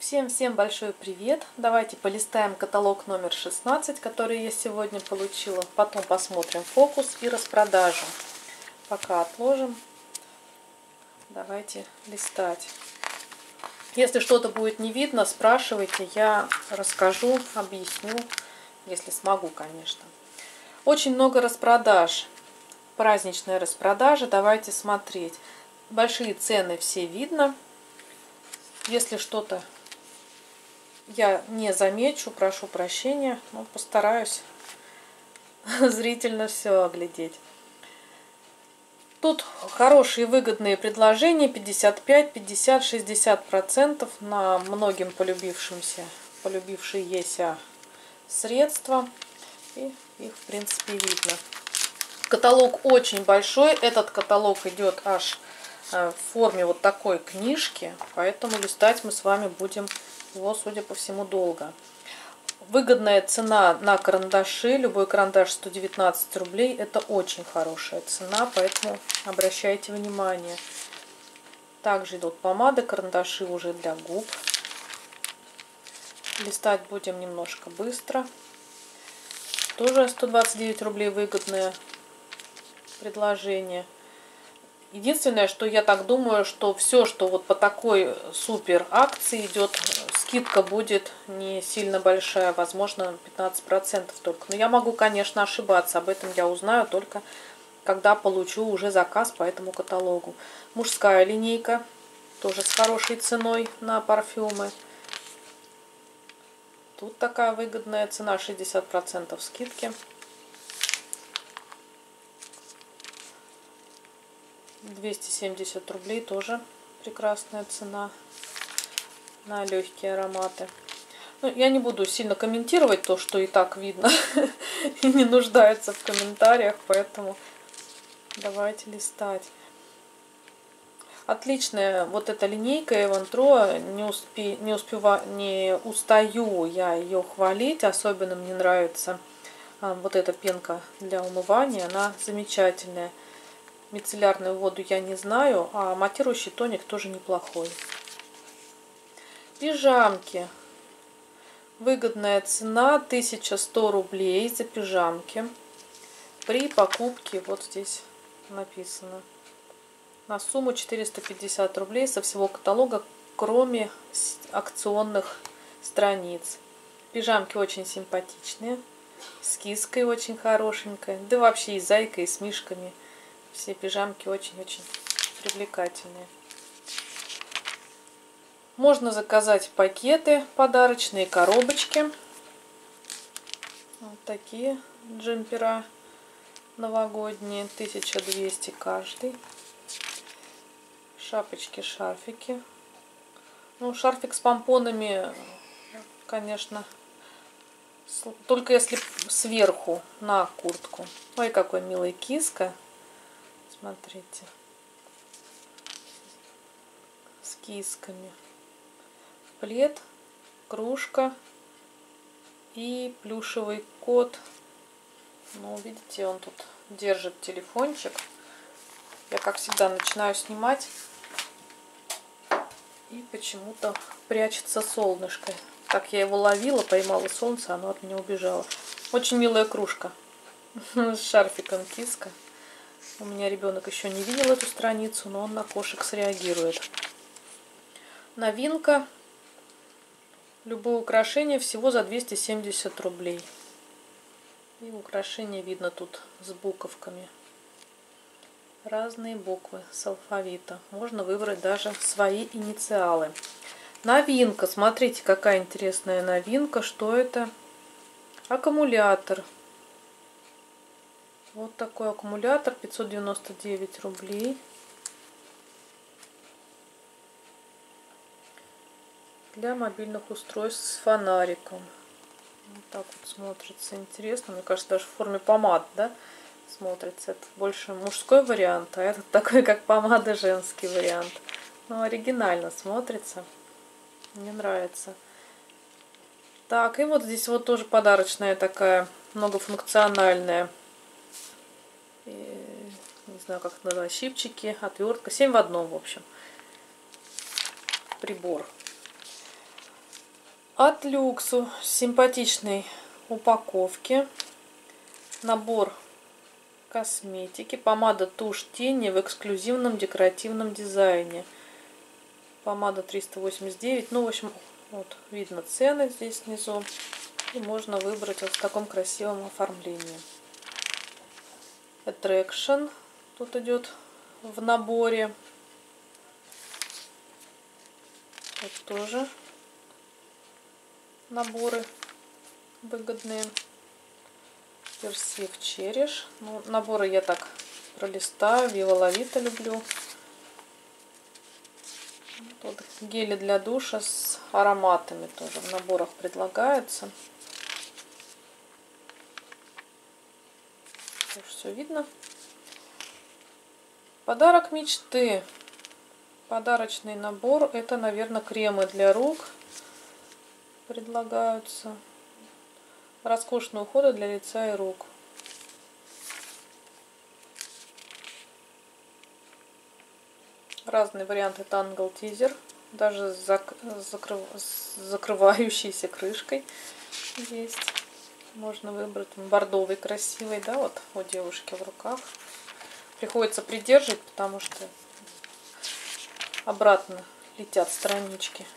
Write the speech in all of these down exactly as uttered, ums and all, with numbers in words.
Всем-всем большой привет! Давайте полистаем каталог номер шестнадцать, который я сегодня получила. Потом посмотрим фокус и распродажу. Пока отложим. Давайте листать. Если что-то будет не видно, спрашивайте, я расскажу, объясню, если смогу, конечно. Очень много распродаж. Праздничная распродажа. Давайте смотреть. Большие цены все видно. Если что-то я не замечу, прошу прощения, но постараюсь зрительно все оглядеть. Тут хорошие выгодные предложения, пятьдесят пять, пятьдесят, шестьдесят процентов на многим полюбившимся, полюбившиеся средства. И их, в принципе, видно. Каталог очень большой. Этот каталог идет аж в форме вот такой книжки, поэтому листать мы с вами будем его, судя по всему, долго. Выгодная цена на карандаши. Любой карандаш сто девятнадцать рублей. Это очень хорошая цена, поэтому обращайте внимание. Также идут помады, карандаши уже для губ. Листать будем немножко быстро. Тоже сто двадцать девять рублей выгодное предложение. Единственное, что я так думаю, что все, что вот по такой супер акции идет, скидка будет не сильно большая, возможно, пятнадцать процентов только. Но я могу, конечно, ошибаться. Об этом я узнаю только когда получу уже заказ по этому каталогу. Мужская линейка, тоже с хорошей ценой на парфюмы. Тут такая выгодная цена, шестьдесят процентов скидки. двести семьдесят рублей, тоже прекрасная цена на легкие ароматы. Ну, я не буду сильно комментировать то, что и так видно и не нуждается в комментариях, поэтому давайте листать. Отличная вот эта линейка Эван Тро, не, успе, не, успева, не устаю я ее хвалить, особенно мне нравится а, вот эта пенка для умывания, она замечательная. Мицеллярную воду я не знаю, а матирующий тоник тоже неплохой. Пижамки. Выгодная цена тысяча сто рублей за пижамки. При покупке, вот здесь написано, на сумму четыреста пятьдесят рублей со всего каталога, кроме акционных страниц. Пижамки очень симпатичные, с киской очень хорошенькой, да вообще и с зайкой, и с мишками. Все пижамки очень-очень привлекательные. Можно заказать пакеты, подарочные коробочки. Вот такие джемпера новогодние, тысяча двести каждый. Шапочки, шарфики. Ну, шарфик с помпонами, конечно, только если сверху на куртку. Ой, какой милый киска. Смотрите, с кисками. Плед, кружка и плюшевый кот. Ну, видите, он тут держит телефончик. Я, как всегда, начинаю снимать, и почему-то прячется солнышко. Так я его ловила, поймала солнце, оно от меня убежало. Очень милая кружка с шарфиком киска. У меня ребенок еще не видел эту страницу, но он на кошек среагирует. Новинка. Любое украшение всего за двести семьдесят рублей. И украшение видно тут с буковками. Разные буквы с алфавита. Можно выбрать даже свои инициалы. Новинка. Смотрите, какая интересная новинка. Что это? Аккумулятор. Вот такой аккумулятор, пятьсот девяносто девять рублей. Для мобильных устройств с фонариком. Вот так вот смотрится интересно. Мне кажется, даже в форме помад, да, смотрится. Это больше мужской вариант, а этот такой, как помада, женский вариант. Но оригинально смотрится. Мне нравится. Так, и вот здесь вот тоже подарочная такая, многофункциональная. Не знаю, как это называется, щипчики, отвертка, семь в одном, в общем, прибор. От Люксу симпатичной упаковки. Набор косметики. Помада, тушь, тени в эксклюзивном декоративном дизайне. Помада триста восемьдесят девять. Ну, в общем, вот видно цены здесь внизу. И можно выбрать вот в таком красивом оформлении. Attraction тут идет в наборе. Вот тоже наборы выгодные. Персив Череш. Ну, наборы я так пролистаю. Вива Лавита люблю. Тут гели для душа с ароматами тоже в наборах предлагаются. Все видно. Подарок мечты. Подарочный набор. Это, наверное, кремы для рук предлагаются. Роскошные уходы для лица и рук. Разные варианты Tangle Teaser. Даже с зак закрыв с закрывающейся крышкой есть. Можно выбрать бордовый красивый, да, вот у девушки в руках. Приходится придерживать, потому что обратно летят странички.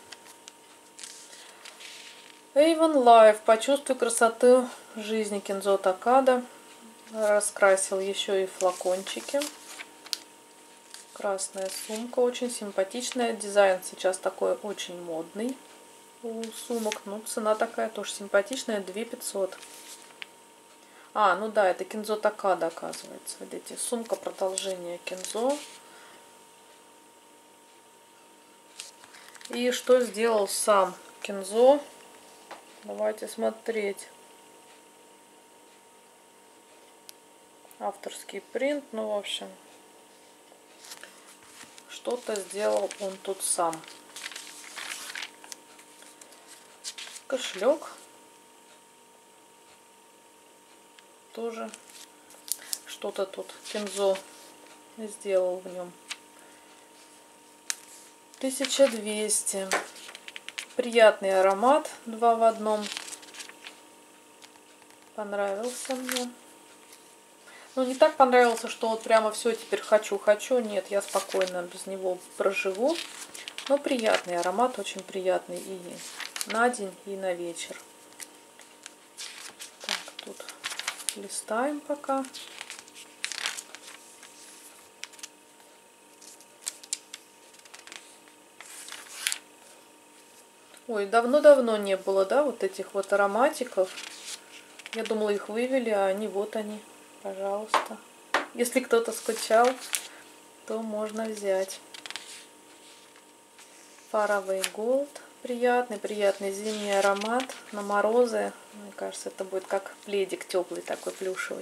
Avon Life. Почувствуй красоту жизни. Кензо Такада. Раскрасил еще и флакончики. Красная сумка. Очень симпатичная. Дизайн сейчас такой очень модный у сумок. Ну, цена такая тоже симпатичная. две тысячи пятьсот. А, ну да, это Кензо Такада, оказывается. Видите, сумка продолжение Кензо. И что сделал сам Кензо? Давайте смотреть. Авторский принт. Ну, в общем, что-то сделал он тут сам. Кошелек. Тоже что-то тут Кензо сделал в нем. тысяча двести. Приятный аромат, два в одном. Понравился мне. Ну, не так понравился, что вот прямо все теперь хочу-хочу. Нет, я спокойно без него проживу. Но приятный аромат, очень приятный и на день, и на вечер. Так, тут листаем пока. Ой, давно-давно не было, да, вот этих вот ароматиков. Я думала, их вывели, а они вот они, пожалуйста. Если кто-то скучал, то можно взять. Faraway Gold. Приятный, приятный зимний аромат на морозы. Мне кажется, это будет как пледик теплый такой плюшевый.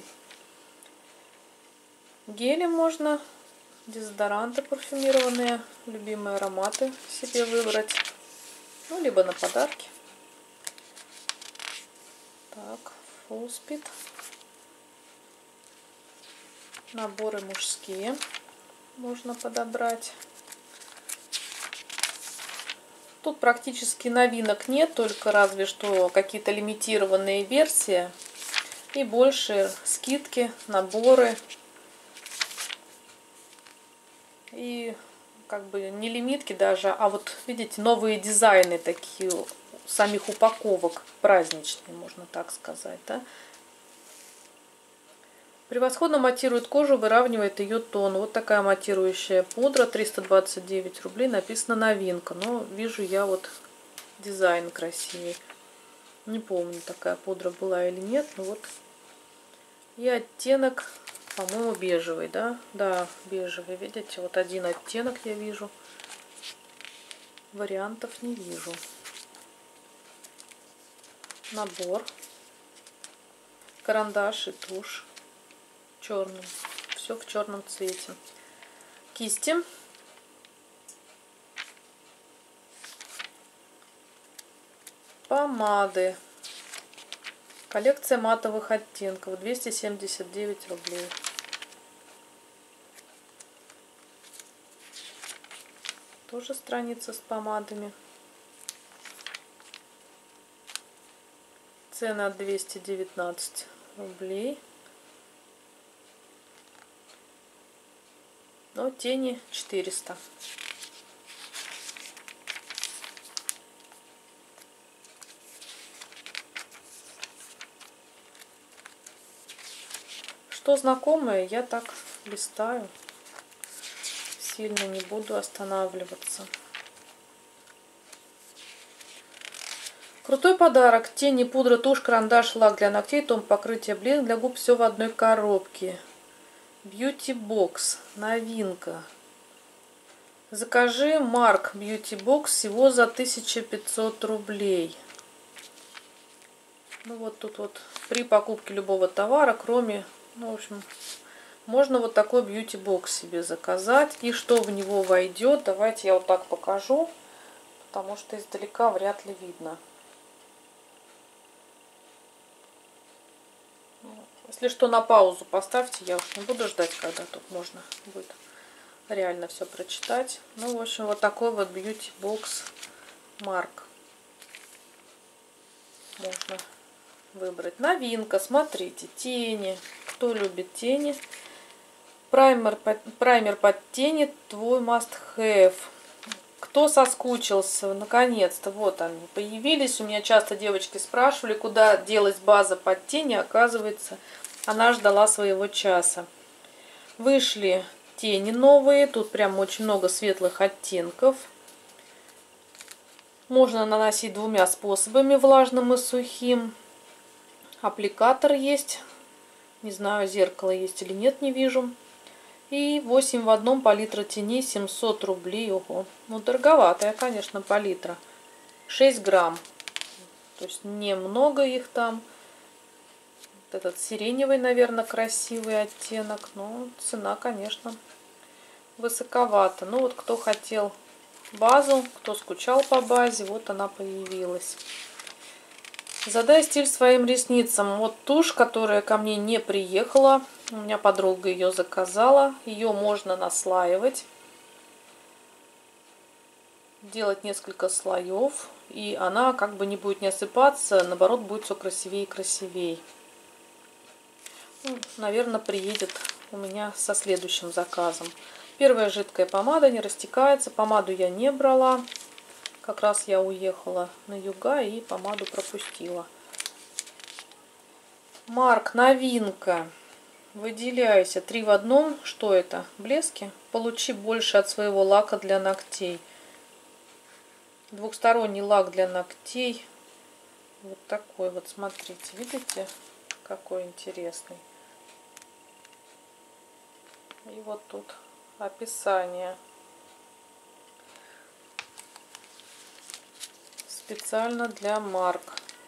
Гели можно, дезодоранты парфюмированные, любимые ароматы себе выбрать. Ну, либо на подарки. Так, Full Speed. Наборы мужские можно подобрать. Тут практически новинок нет, только разве что какие-то лимитированные версии. И больше скидки, наборы. И как бы не лимитки даже, а вот видите, новые дизайны такие самих упаковок, праздничные, можно так сказать, да. Превосходно матирует кожу, выравнивает ее тон. Вот такая матирующая пудра, триста двадцать девять рублей, написано новинка. Но вижу я вот дизайн красивый. Не помню, такая пудра была или нет, но вот. И оттенок, по-моему, бежевый, да? Да, бежевый. Видите, вот один оттенок я вижу. Вариантов не вижу. Набор. Карандаш и тушь. Черный. Все в черном цвете. Кисти. Помады. Коллекция матовых оттенков. двести семьдесят девять рублей. Тоже страница с помадами. Цена двести девятнадцать рублей. Но тени четыреста. Что знакомое, я так листаю. Сильно не буду останавливаться. Крутой подарок. Тени, пудра, тушь, карандаш, лак для ногтей, тон покрытия, блеск для губ. Все в одной коробке. Beauty Box. Новинка. Закажи Марк Beauty Box всего за тысячу пятьсот рублей. Ну вот тут вот при покупке любого товара, кроме, ну в общем, можно вот такой Beauty Box себе заказать. И что в него войдет, давайте я вот так покажу, потому что издалека вряд ли видно. Если что, на паузу поставьте, я уж не буду ждать, когда тут можно будет реально все прочитать. Ну, в общем, вот такой вот Beauty Box Марк. Можно выбрать. Новинка, смотрите, тени. Кто любит тени? Праймер, праймер под тени, твой must have. Кто соскучился, наконец-то, вот они появились. У меня часто девочки спрашивали, куда делась база под тени. Оказывается, она ждала своего часа. Вышли тени новые. Тут прям очень много светлых оттенков. Можно наносить двумя способами, влажным и сухим. Аппликатор есть. Не знаю, зеркало есть или нет, не вижу. И восемь в одном палитра теней, семьсот рублей. Ого. Ну, дороговатая, конечно, палитра. шесть грамм. То есть немного их там. Вот этот сиреневый, наверное, красивый оттенок. Но цена, конечно, высоковата. Ну, вот кто хотел базу, кто скучал по базе, вот она появилась. Задай стиль своим ресницам. Вот тушь, которая ко мне не приехала. У меня подруга ее заказала. Ее можно наслаивать. Делать несколько слоев. И она как бы не будет не осыпаться. Наоборот, будет все красивее и красивее. Ну, наверное, приедет у меня со следующим заказом. Первая жидкая помада, не растекается. Помаду я не брала. Как раз я уехала на юга и помаду пропустила. Марк, новинка. Выделяйся. Три в одном. Что это? Блески? Получи больше от своего лака для ногтей. Двухсторонний лак для ногтей. Вот такой вот, смотрите. Видите? Какой интересный. И вот тут описание. Специально для Марк.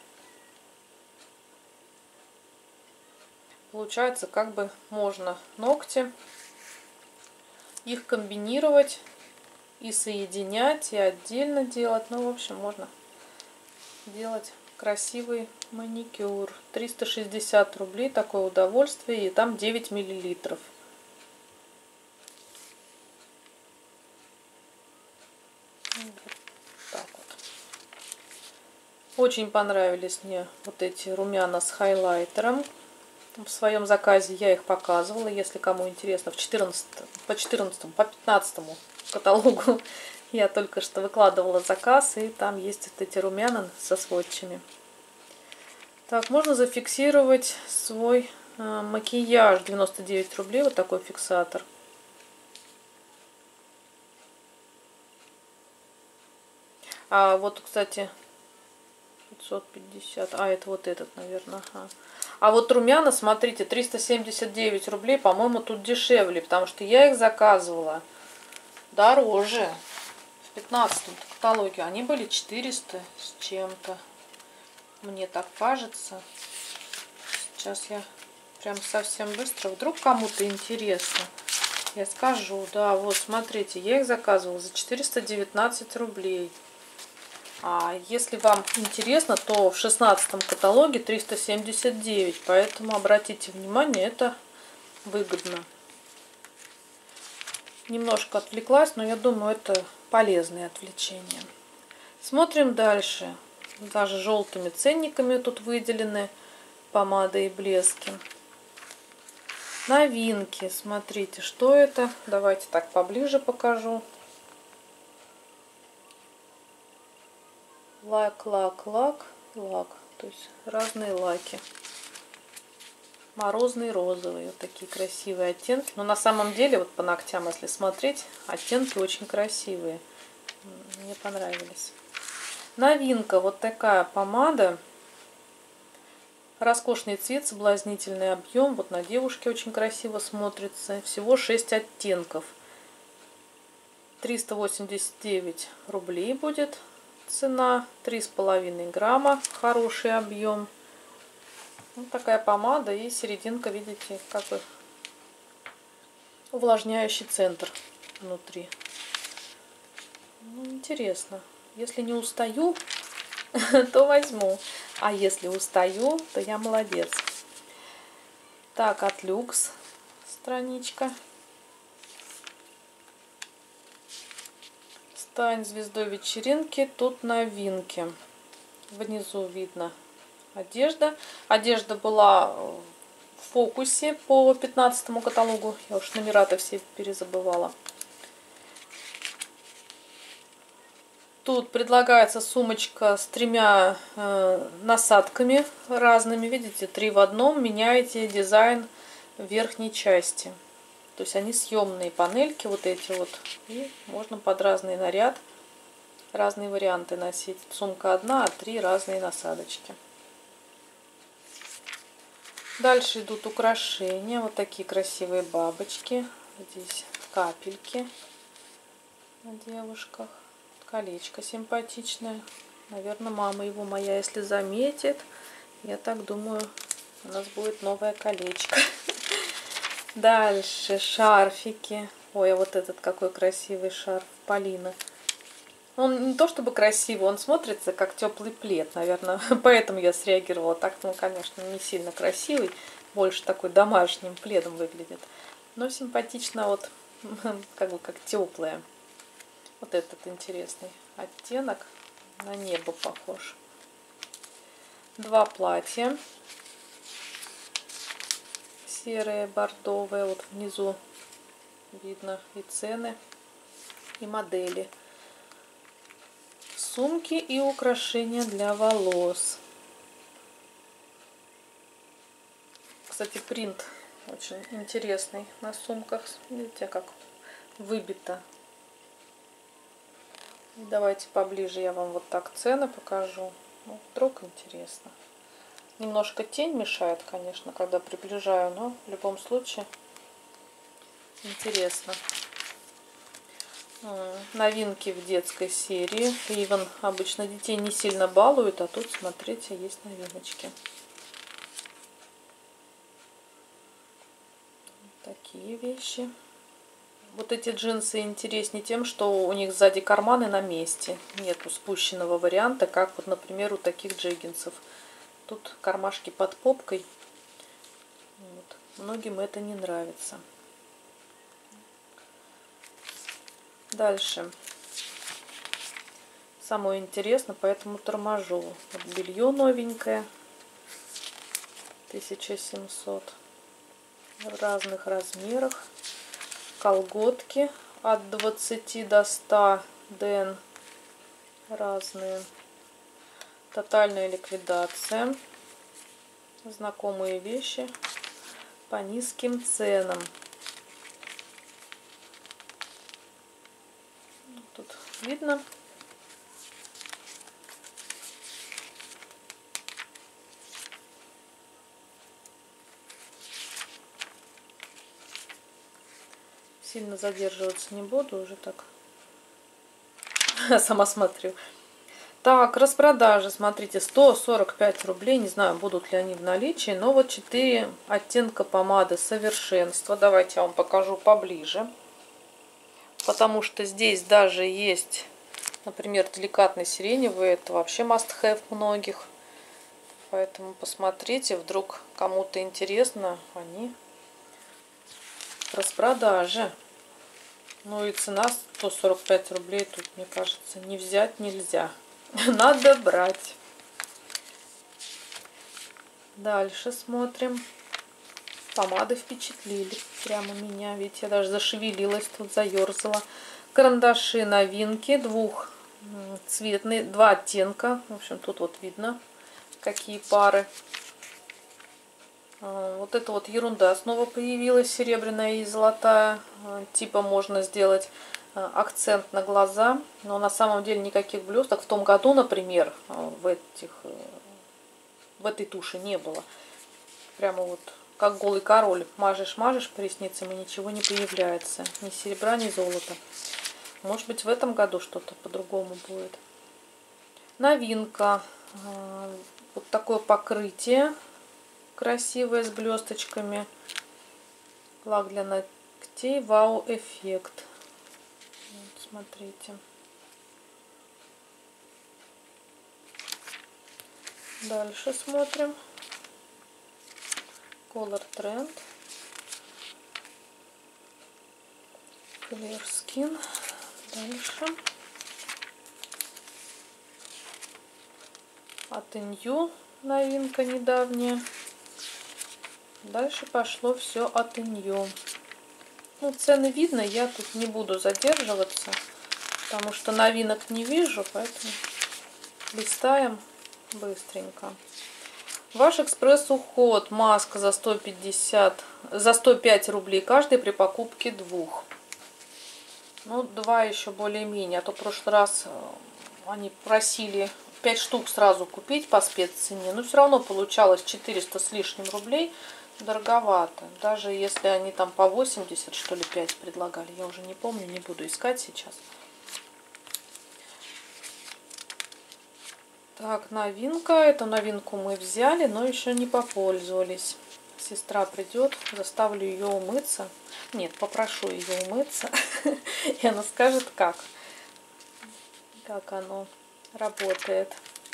Получается, как бы можно ногти, их комбинировать и соединять, и отдельно делать. Ну, в общем, можно делать красивый маникюр. триста шестьдесят рублей, такое удовольствие, и там девять миллилитров. Очень понравились мне вот эти румяна с хайлайтером. В своем заказе я их показывала. Если кому интересно, в четырнадцатом, по четырнадцатому, по пятнадцатому каталогу я только что выкладывала заказ. И там есть вот эти румяна со сводчами. Так, можно зафиксировать свой э, макияж. девяносто девять рублей. Вот такой фиксатор. А вот, кстати... пятьсот пятьдесят. А, это вот этот, наверное. Ага. А вот румяна, смотрите, триста семьдесят девять рублей, по-моему, тут дешевле, потому что я их заказывала дороже. В пятнадцатом каталоге они были четыреста с чем-то. Мне так кажется. Сейчас я прям совсем быстро. Вдруг кому-то интересно. Я скажу. Да, вот, смотрите, я их заказывала за четыреста девятнадцать рублей. А если вам интересно, то в шестнадцатом каталоге триста семьдесят девять. Поэтому обратите внимание, это выгодно. Немножко отвлеклась, но я думаю, это полезное отвлечение. Смотрим дальше. Даже желтыми ценниками тут выделены помады и блески. Новинки. Смотрите, что это. Давайте так поближе покажу. Лак, лак, лак, лак. То есть разные лаки. Морозный розовый. Вот такие красивые оттенки. Но на самом деле, вот по ногтям, если смотреть, оттенки очень красивые. Мне понравились. Новинка. Вот такая помада. Роскошный цвет, соблазнительный объем. Вот на девушке очень красиво смотрится. Всего шесть оттенков. триста восемьдесят девять рублей будет цена. три с половиной грамма. Хороший объем. Вот такая помада. И серединка, видите, как бы увлажняющий центр внутри. Ну, интересно. Если не устаю, то возьму. А если устаю, то я молодец. Так, от Люкс страничка. Стань звездой вечеринки. Тут новинки. Внизу видно одежда. Одежда была в фокусе по пятнадцатому каталогу. Я уж номера-то все перезабывала. Тут предлагается сумочка с тремя э, насадками разными. Видите, три в одном. Меняете дизайн верхней части. То есть они съемные панельки вот эти вот. И можно под разный наряд разные варианты носить. Сумка одна, а три разные насадочки. Дальше идут украшения. Вот такие красивые бабочки. Здесь капельки на девушках. Колечко симпатичное. Наверное, мама его моя, если заметит, я так думаю, у нас будет новое колечко. Дальше шарфики. Ой, а вот этот какой красивый шарф. Полина. Он не то чтобы красивый, он смотрится как теплый плед, наверное. Поэтому я среагировала. Так, ну, конечно, не сильно красивый. Больше такой домашним пледом выглядит. Но симпатично вот, как бы как теплое. Вот этот интересный оттенок, на небо похож. Два платья. Серые, бордовые. Вот внизу видно и цены, и модели. Сумки и украшения для волос. Кстати, принт очень интересный на сумках. Видите, как выбито. Давайте поближе я вам вот так цены покажу. Ну, вдруг интересно. Немножко тень мешает, конечно, когда приближаю, но в любом случае интересно. Новинки в детской серии. Иван обычно детей не сильно балует, а тут, смотрите, есть новиночки. Такие вещи. Вот эти джинсы интереснее тем, что у них сзади карманы на месте. Нету спущенного варианта, как вот, например, у таких джеггинсов. Тут кармашки под попкой. Вот. Многим это не нравится. Дальше. Самое интересное, поэтому торможу. Вот белье новенькое. тысяча семьсот. В разных размерах. Колготки от двадцати до ста ден. Разные. Тотальная ликвидация. Знакомые вещи по низким ценам. Тут видно. Сильно задерживаться не буду, уже так сама смотрю. Так, распродажи, смотрите, сто сорок пять рублей, не знаю, будут ли они в наличии, но вот четыре оттенка помады совершенство. Давайте я вам покажу поближе, потому что здесь даже есть, например, деликатный сиреневый, это вообще must have многих. Поэтому посмотрите, вдруг кому-то интересно, они в распродаже. Ну и цена сто сорок пять рублей тут, мне кажется, не взять нельзя. Надо брать. Дальше смотрим. Помады впечатлили прямо меня. Ведь я даже зашевелилась, тут заерзала. Карандаши новинки. Двухцветные. Два оттенка. В общем, тут вот видно, какие пары. Вот это вот ерунда снова появилась, серебряная и золотая. Типа можно сделать акцент на глаза, но на самом деле никаких блесток в том году, например, в этих в этой туши не было. Прямо вот как голый король, мажешь мажешь по ресницам и ничего не появляется, ни серебра, ни золота. Может быть, в этом году что-то по-другому будет. Новинка, вот такое покрытие красивое с блесточками, лак для ногтей, вау эффект. Вот, смотрите. Дальше смотрим. Color Trend. Clear Skin. Дальше. От Инью новинка недавняя. Дальше пошло все от Инью. Ну, цены видно, я тут не буду задерживаться, потому что новинок не вижу, поэтому листаем быстренько. Ваш экспресс-уход. Маска за сто пятьдесят, за сто пять рублей каждый при покупке двух. Ну, два еще более-менее. А то в прошлый раз они просили пять штук сразу купить по спеццене. Но все равно получалось четыреста с лишним рублей. Дороговато. Даже если они там по восемьдесят, что ли, пять предлагали. Я уже не помню, не буду искать сейчас. Так, новинка. Эту новинку мы взяли, но еще не попользовались. Сестра придет, заставлю ее умыться. Нет, попрошу ее умыться. И она скажет, как. Как оно работает.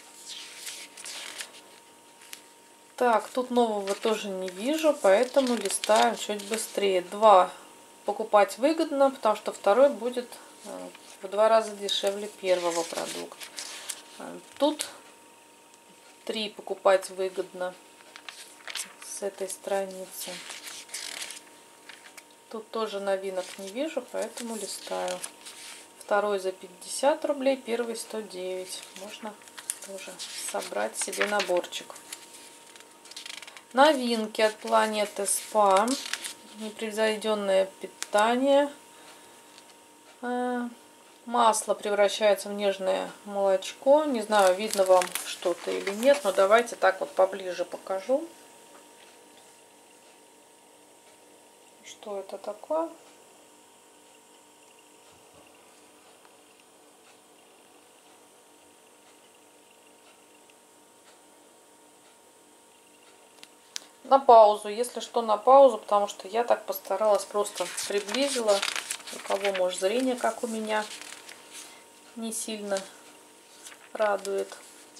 Так, тут нового тоже не вижу, поэтому листаем чуть быстрее. Два покупать выгодно, потому что второй будет в два раза дешевле первого продукта. Тут три покупать выгодно с этой страницы. Тут тоже новинок не вижу, поэтому листаю. Второй за пятьдесят рублей, первый сто девять. Можно тоже собрать себе наборчик. Новинки от Планеты Спа. Непревзойденное питание. Масло превращается в нежное молочко. Не знаю, видно вам что-то или нет, но давайте так вот поближе покажу. Что это такое? На паузу, если что, на паузу, потому что я так постаралась, просто приблизила. У кого, может, зрение, как у меня, не сильно радует.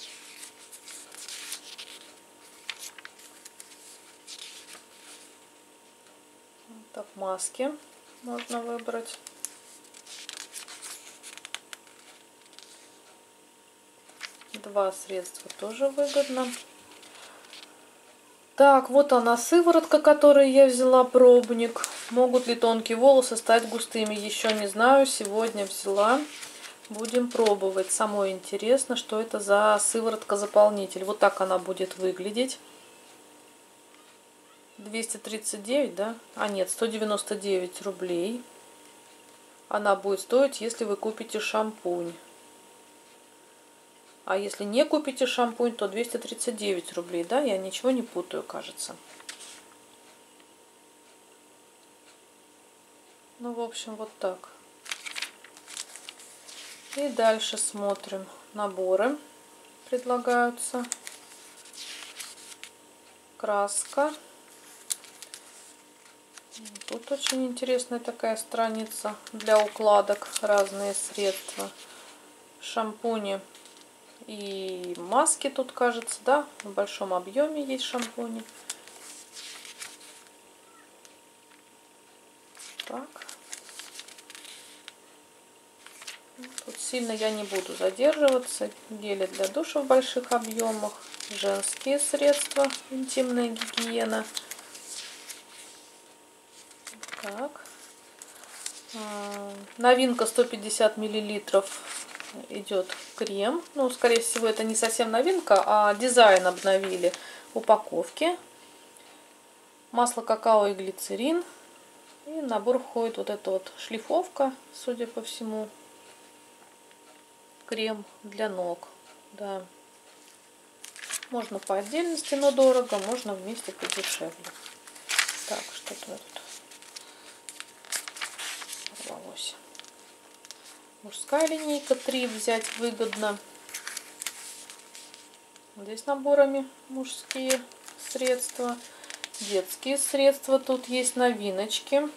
Так, маски можно выбрать. Два средства тоже выгодно. Так, вот она сыворотка, которую я взяла, пробник. Могут ли тонкие волосы стать густыми? Еще не знаю. Сегодня взяла. Будем пробовать. Самое интересно, что это за сыворотка-заполнитель. Вот так она будет выглядеть. двести тридцать девять, да? А нет, сто девяносто девять рублей. Она будет стоить, если вы купите шампунь. А если не купите шампунь, то двести тридцать девять рублей, да? Я ничего не путаю, кажется. Ну, в общем, вот так. И дальше смотрим. Наборы предлагаются. Краска. Тут очень интересная такая страница для укладок. Разные средства. Шампуни и маски тут, кажется, да, в большом объеме есть шампуни. Так. Тут сильно я не буду задерживаться. Гели для душа в больших объемах, женские средства, интимная гигиена. Так. Новинка сто пятьдесят миллилитров идет крем. Ну, скорее всего, это не совсем новинка, а дизайн обновили упаковки. Масло какао и глицерин. И в набор входит вот эта вот шлифовка, судя по всему. Крем для ног. Да. Можно по отдельности, но дорого, можно вместе подешевле. Так, что-то я тут порвалось. Мужская линейка три взять выгодно. Здесь наборами мужские средства. Детские средства. Тут есть новиночки.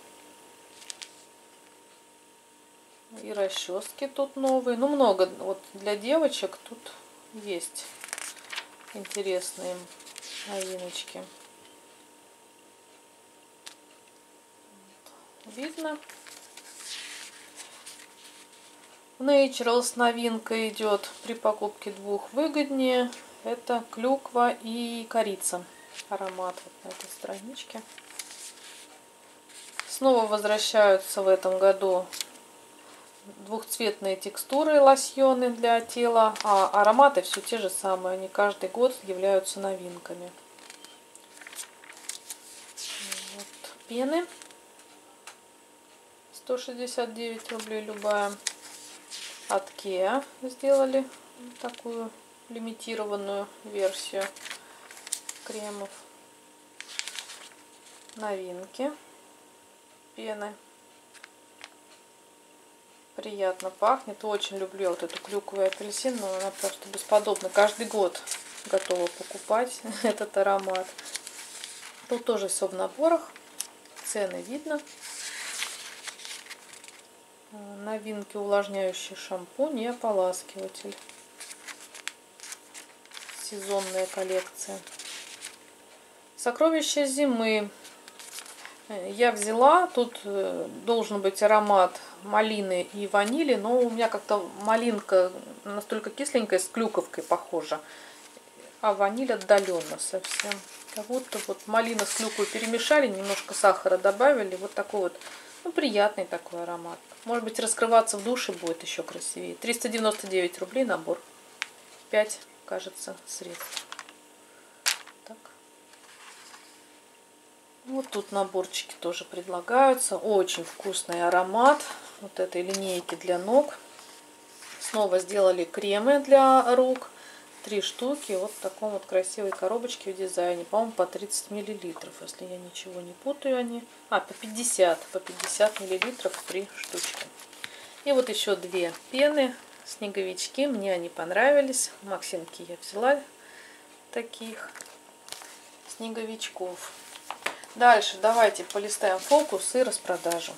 И расчески тут новые. Ну, много вот для девочек тут есть интересные новиночки. Видно. Naturals новинка идет при покупке двух выгоднее. Это клюква и корица. Аромат вот на этой страничке. Снова возвращаются в этом году двухцветные текстуры, лосьоны для тела, а ароматы все те же самые. Они каждый год являются новинками. Вот. Пены сто шестьдесят девять рублей любая. От Кеа сделали такую лимитированную версию кремов. Новинки. Пены. Приятно пахнет. Очень люблю я вот эту клюкву и апельсин, но она просто бесподобна. Каждый год готова покупать этот аромат. Тут тоже все в наборах. Цены видно. Новинки: увлажняющий шампунь и ополаскиватель. Сезонная коллекция. Сокровища зимы. Я взяла. Тут должен быть аромат малины и ванили, но у меня как-то малинка настолько кисленькая, с клюковкой похожа, а ваниль отдаленно совсем. Как будто вот малина с клюквой перемешали, немножко сахара добавили. Вот такой вот, ну, приятный такой аромат. Может быть, раскрываться в душе будет еще красивее. триста девяносто девять рублей набор. пять, кажется, средств. Так. Вот тут наборчики тоже предлагаются. Очень вкусный аромат вот этой линейки для ног. Снова сделали кремы для рук. Три штуки. Вот в таком вот красивой коробочке в дизайне. По-моему, по тридцать миллилитров, если я ничего не путаю они. А, по пятьдесят. По пятьдесят миллилитров три штучки. И вот еще две пены. Снеговички. Мне они понравились. Максимки я взяла таких снеговичков. Дальше давайте полистаем фокус и распродажу.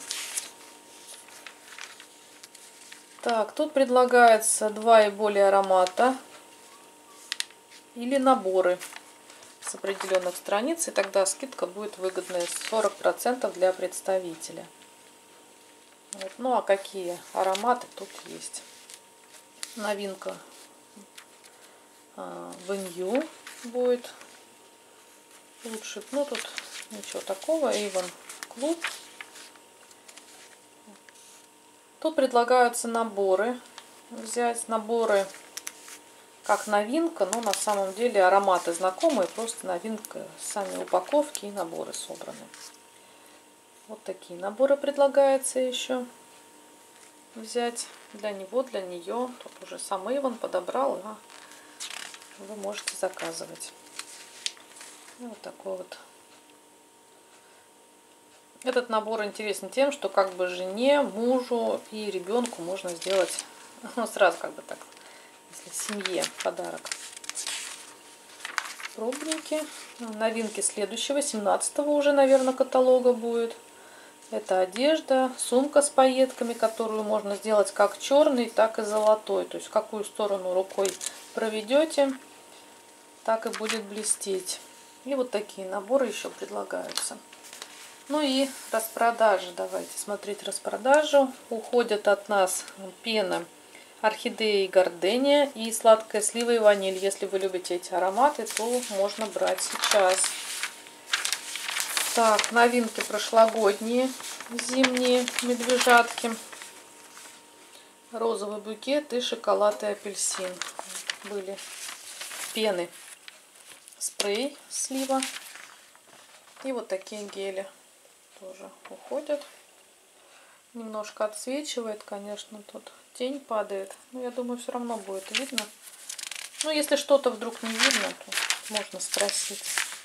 Так, тут предлагается два и более аромата или наборы с определенных страниц, и тогда скидка будет выгодная, сорок процентов для представителя. Вот. Ну а какие ароматы тут есть? Новинка Венью будет лучше. Ну тут ничего такого. Avon Club. Тут предлагаются наборы. Взять наборы как новинка, но на самом деле ароматы знакомые, просто новинка, сами упаковки и наборы собраны. Вот такие наборы предлагается еще взять для него, для нее. Тут уже сам Avon подобрал, а вы можете заказывать. Вот такой вот. Этот набор интересен тем, что как бы жене, мужу и ребенку можно сделать, ну, сразу как бы так, если семье подарок. Пробники. Новинки следующего, семнадцатого уже, наверное, каталога будет. Это одежда, сумка с пайетками, которую можно сделать как черный, так и золотой. То есть в какую сторону рукой проведете, так и будет блестеть. И вот такие наборы еще предлагаются. Ну и распродажи. Давайте смотреть распродажу. Уходят от нас пена орхидея и гордения и сладкая слива и ваниль. Если вы любите эти ароматы, то можно брать сейчас. Так, новинки прошлогодние, зимние медвежатки. Розовый букет и шоколад и апельсин. Были пены. Спрей слива. И вот такие гели тоже уходят. Немножко отсвечивает, конечно, тут тень падает. Но я думаю, все равно будет видно. Но если что-то вдруг не видно, то можно спросить.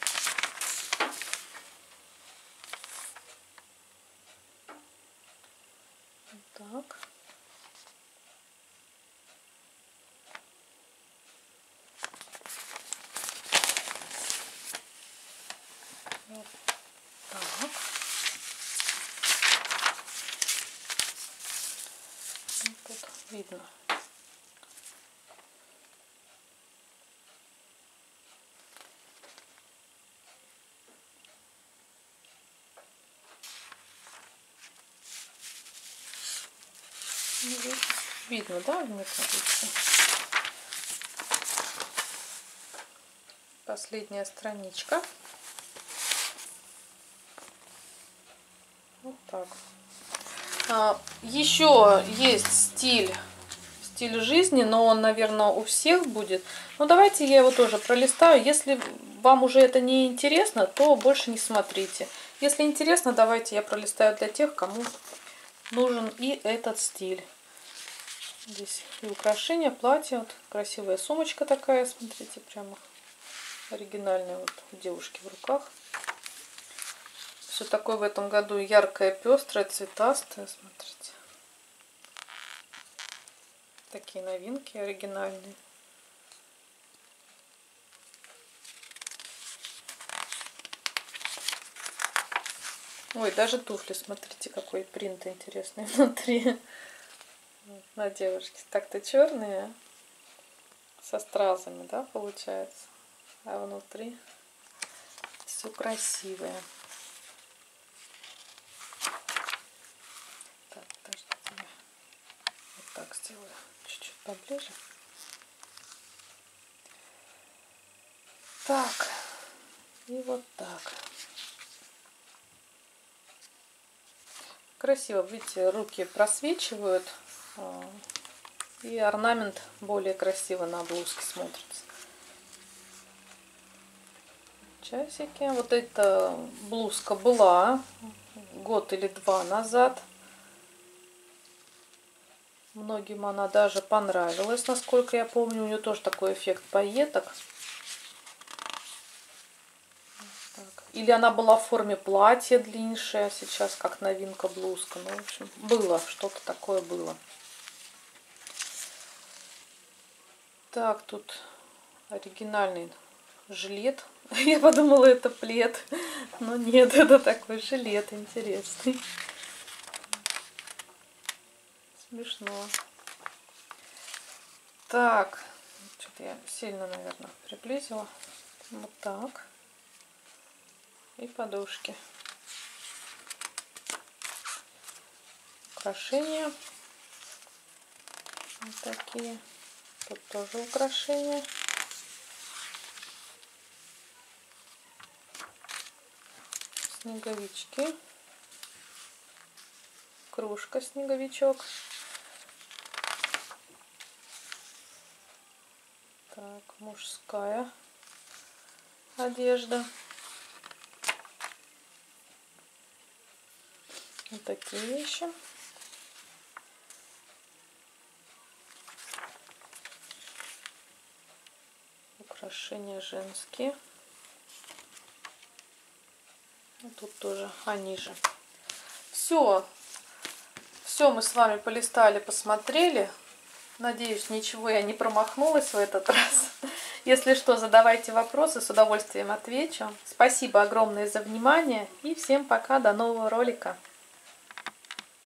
Так. Вот так. Вот тут видно. Видно, да, мне кажется. Последняя страничка. Вот так. А, еще есть стиль, стиль жизни, но он, наверное, у всех будет. Но давайте я его тоже пролистаю. Если вам уже это не интересно, то больше не смотрите. Если интересно, давайте я пролистаю для тех, кому нужен и этот стиль. Здесь и украшения, платье, вот красивая сумочка такая, смотрите, прямо оригинальная, вот у девушки в руках. Все такое в этом году яркое, пестрое, цветастое, смотрите. Такие новинки оригинальные. Ой, даже туфли, смотрите, какой принт интересный внутри. На девушке. Так-то черные, со стразами, да, получается. А внутри все красивое. Так, подождите, я вот так сделаю, чуть-чуть поближе. Так, и вот так. Красиво, видите, руки просвечивают. И орнамент более красиво на блузке смотрится. Часики. Вот эта блузка была год или два назад. Многим она даже понравилась, насколько я помню. У нее тоже такой эффект пайеток. Так. Или она была в форме платья длиннее, сейчас как новинка блузка. Ну, в общем, было, что-то такое было. Так, тут оригинальный жилет. Я подумала, это плед. Но нет, это такой жилет интересный. Смешно. Так, что-то я сильно, наверное, приблизила. Вот так. И подушки. Украшения. Вот такие. Тут тоже украшения. Снеговички. Кружка снеговичок. Так, мужская одежда. Вот такие вещи. Украшения женские. Тут тоже они же. Все. Все мы с вами полистали, посмотрели. Надеюсь, ничего я не промахнулась в этот раз. Если что, задавайте вопросы, с удовольствием отвечу. Спасибо огромное за внимание. И всем пока, до нового ролика.